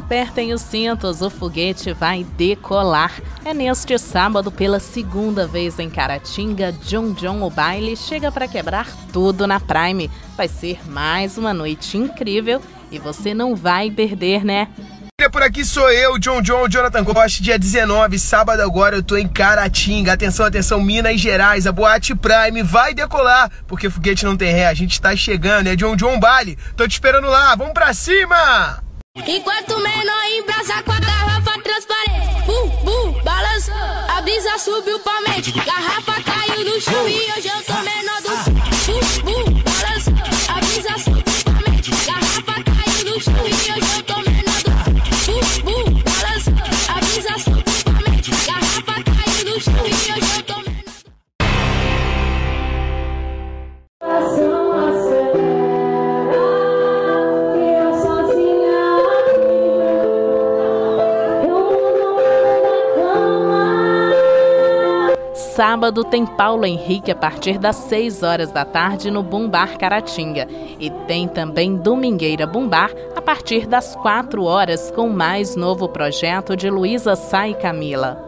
Apertem os cintos, o foguete vai decolar. É neste sábado, pela segunda vez em Caratinga, John John o baile chega para quebrar tudo na Prime. Vai ser mais uma noite incrível e você não vai perder, né? Por aqui sou eu, John John, Jonathan Costa. Dia 19, sábado agora, eu tô em Caratinga. Atenção, atenção, Minas Gerais. A Boate Prime vai decolar, porque foguete não tem ré. A gente tá chegando, é John John baile. Tô te esperando lá, vamos pra cima! Enquanto o menor embrasa com a garrafa transparente, balançou, a brisa subiu pra mente. Garrafa caiu no chão e hoje eu tô menor do balançou, a brisa subiu pra mente. Garrafa caiu no chão e hoje eu tô menor do balançou, a brisa subiu pra mente. Garrafa caiu no chão e hoje eu tô menor. Sábado tem Paulo Henrique a partir das 6 horas da tarde no Boom Bar Caratinga. E tem também Domingueira Boom Bar a partir das 4 horas com mais novo projeto de Luísa Sá e Camila.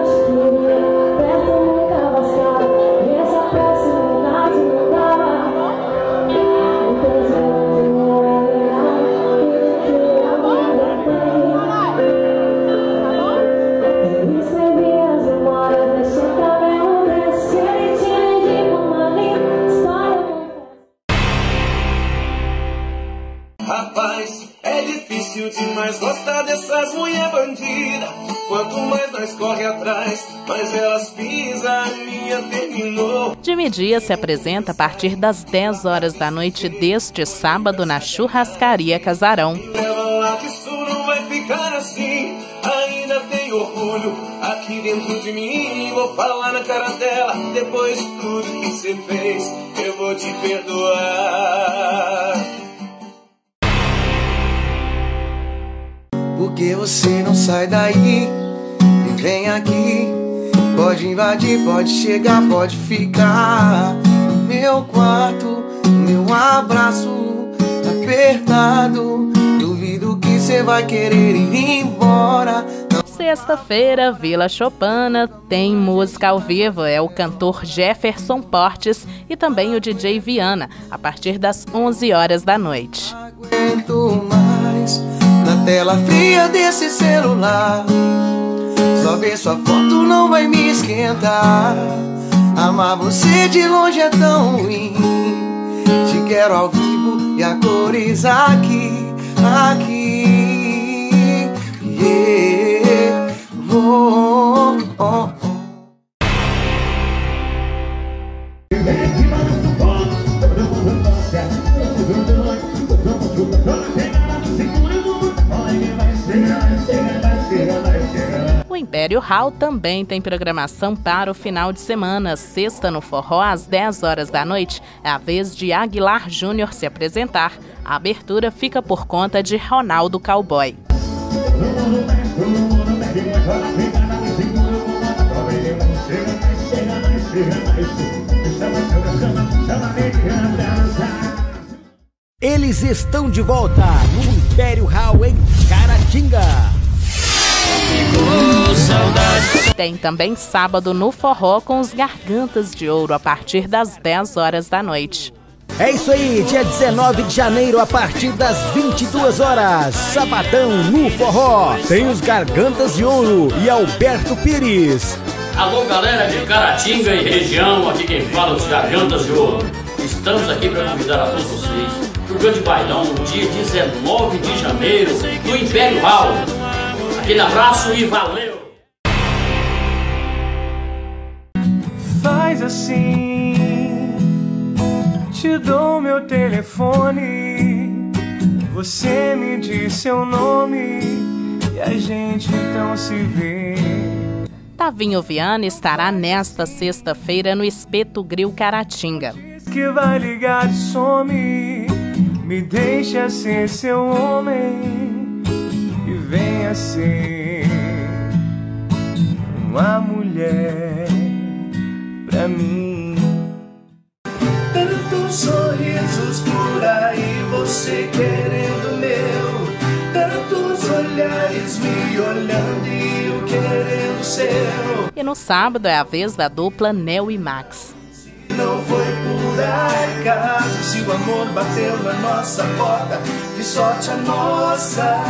Rapaz, é difícil demais gostar dessas mulher bandida. Quanto mais nós corre atrás, mais elas pisam, a linha terminou. Jimmy Dias se apresenta a partir das 10 horas da noite deste sábado na Churrascaria Casarão. Leva lá que isso não vai ficar assim. Ainda tem orgulho aqui dentro de mim. Vou falar na cara dela, depois de tudo que você fez, eu vou te perdoar. Por que você não sai daí e vem aqui? Pode invadir, pode chegar, pode ficar no meu quarto, meu abraço apertado. Duvido que você vai querer ir embora. Sexta-feira, Vila Chopana tem música ao vivo. É o cantor Jefferson Portes e também o DJ Viana, a partir das 11 horas da noite. Não aguento mais na tela fria desse celular. Só ver sua foto não vai me esquentar. Amar você de longe é tão ruim. Te quero ao vivo e a cores aqui, aqui. Yeah. Oh, oh, oh. O Império Hall também tem programação para o final de semana. Sexta no Forró, às 10 horas da noite, é a vez de Aguilar Júnior se apresentar. A abertura fica por conta de Ronaldo Cowboy. Eles estão de volta no Império Hall em Caratinga. Tem também sábado no Forró com os Gargantas de Ouro a partir das 10 horas da noite. É isso aí, dia 19 de janeiro a partir das 22 horas. Sabadão no Forró. Tem os Gargantas de Ouro e Alberto Pires. Alô galera de Caratinga e região, aqui quem fala é os Gargantas de Ouro. Estamos aqui para convidar a todos vocês para o grande bailão no dia 19 de janeiro no Império Hall. Aquele abraço e valeu! Faz assim, te dou meu telefone, você me diz seu nome e a gente então se vê. Tavinho Viana estará nesta sexta-feira no Espeto Grill Caratinga. Diz que vai ligar e some, me deixa ser seu homem e venha ser uma mulher pra mim. Tantos sorrisos por aí, você querendo meu, tantos olhares E no sábado é a vez da dupla Neo e Max. Não foi por acaso, se o amor bateu na nossa porta, que sorte a nossa.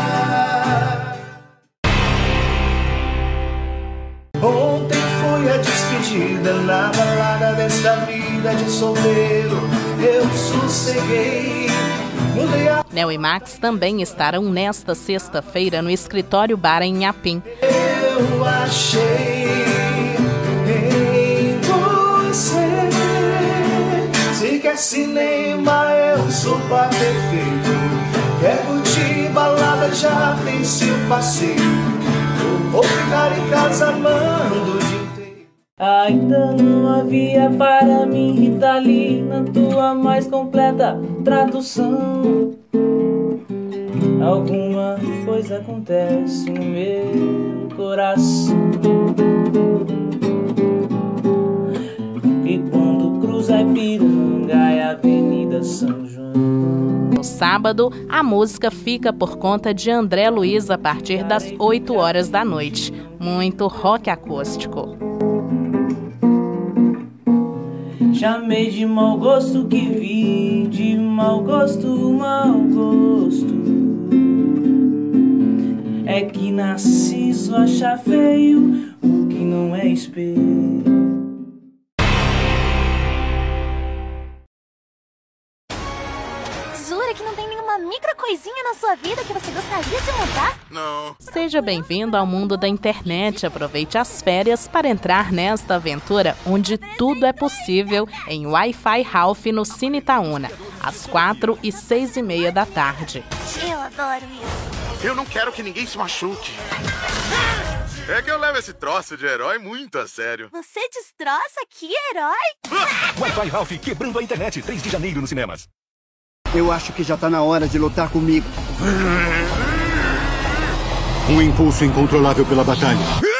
Ontem foi a despedida na balada desta vida de solteiro. Eu sosseguei. Neo e Max também estarão nesta sexta-feira no Escritório Bar em Inhapim. Eu achei em você. Se quer cinema, eu sou par perfeito. Quer curtir balada, já tem seu passeio. Vou ficar em casa amando o dia inteiro. Ainda não havia para mim, Rita Lee, na tua mais completa tradução. Alguma coisa acontece no meu coração. E quando cruza a Ipiranga é a Avenida São João. No sábado, a música fica por conta de André Luiz a partir das 8 horas da noite. Muito rock acústico. Chamei de mau gosto que vi, de mau gosto, mau gosto. É que Narciso acha feio o que não é espelho. Jura que não tem nenhuma micro coisinha na sua vida que você gostaria de mudar? Não. Seja bem-vindo ao mundo da internet. Aproveite as férias para entrar nesta aventura onde tudo é possível em Wi-Fi Ralph no Cine Itaúna, às 4 e 6h30 da tarde. Eu adoro isso. Eu não quero que ninguém se machuque. É que eu levo esse troço de herói muito a sério. Você destroça? Que herói! Wi-Fi Ralph quebrando a internet, 3 de janeiro nos cinemas. Eu acho que já tá na hora de lutar comigo. Um impulso incontrolável pela batalha.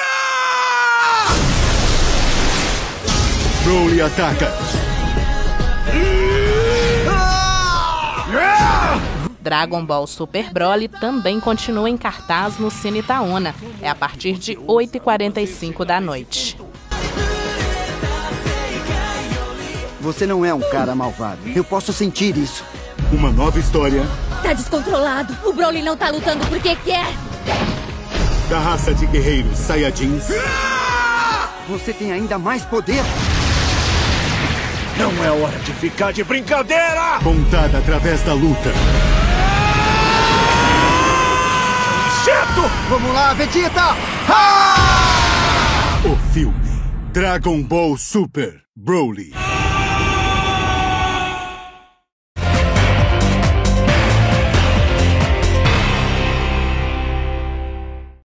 Broly ataca. Dragon Ball Super Broly também continua em cartaz no Cine Itaúna. É a partir de 8h45 da noite. Você não é um cara malvado. Eu posso sentir isso. Uma nova história. Tá descontrolado. O Broly não tá lutando porque quer. Da raça de guerreiros Saiyajins. Você tem ainda mais poder. Não é hora de ficar de brincadeira! Contada através da luta. Cheto! Vamos lá, Vegeta! O filme Dragon Ball Super Broly.